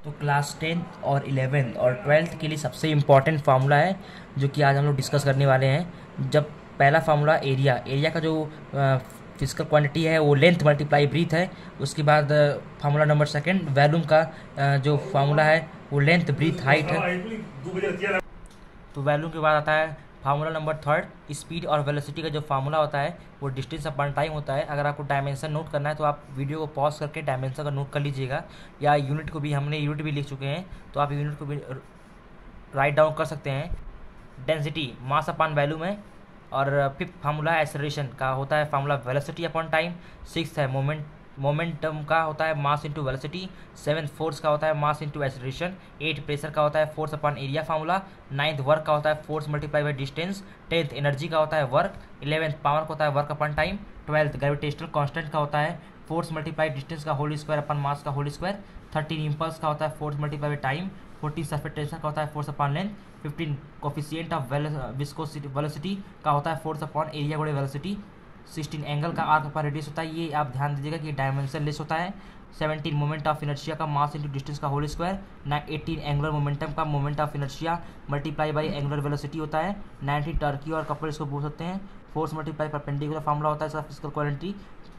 तो class 10th और 11th और 12th के लिए सबसे इम्पॉर्टेंट फार्मूला है जो कि आज हम लोग डिस्कस करने वाले हैं। जब पहला फार्मूला एरिया एरिया का जो फिजिकल क्वांटिटी है वो लेंथ मल्टीप्लाई ब्रीथ है। उसके बाद फार्मूला नंबर सेकंड वैल्यूम का जो फार्मूला है वो लेंथ ब्रीथ हाइट है। तो वैल्यूम के बाद आता है फार्मूला नंबर थर्ड स्पीड और वेलोसिटी का जो फार्मूला होता है वो डिस्टेंस अपॉन टाइम होता है। अगर आपको डायमेंशन नोट करना है तो आप वीडियो को पॉज करके डायमेंशन का नोट कर लीजिएगा, या यूनिट को भी हमने यूनिट भी लिख चुके हैं तो आप यूनिट को भी राइट डाउन कर सकते हैं। डेंसिटी मास अपॉन वैल्यूम है। और फिफ्थ फार्मूला है एक्सेलरेशन का होता है formula velocity upon time. Six है मोमेंटम का होता है mass into velocity. Seventh force का होता है mass into acceleration. Eight pressure का होता है force upon area formula. Ninth work का होता है force multiply by distance. Tenth energy का होता है वर्क। 11th पावर का होता है work upon time. 12th gravitational constant का होता है फोर्स मल्टीप्लाई डिस्टेंस का होल स्क्वायर अपॉन मास का होल स्क्वायर। 13 इम्पल्स का होता है force multiply by time. 14 surface tension का होता है force upon length. 15 coefficient of viscosity velocity का होता है फोर्स अपॉन एरिया गुणे वेलोसिटी। 16 एंगल का आर्क पर रेडियस होता है, ये आप ध्यान दीजिएगा कि डायमेंशन लेस होता है। 17 मोमेंट ऑफ इनर्शिया का मास इंटू डिस्टेंस का होल स्क्वायर। 18 एंगुलर मोमेंटम का moment of inertia multiply by angular velocity होता है। 19 टर्की और कपल इसको बोल सकते हैं। फोर्स मल्टीप्लाई परपेंडिकुलर फार्मूला होता है इसका फिजिकल क्वांटिटी।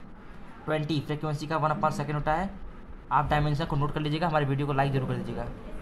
20 फ्रीक्वेंसी का 1/2 सेकेंड होता है। आप डायमेंशन को नोट कर लीजिएगा, हमारे वीडियो को लाइक जरूर कर दीजिएगा।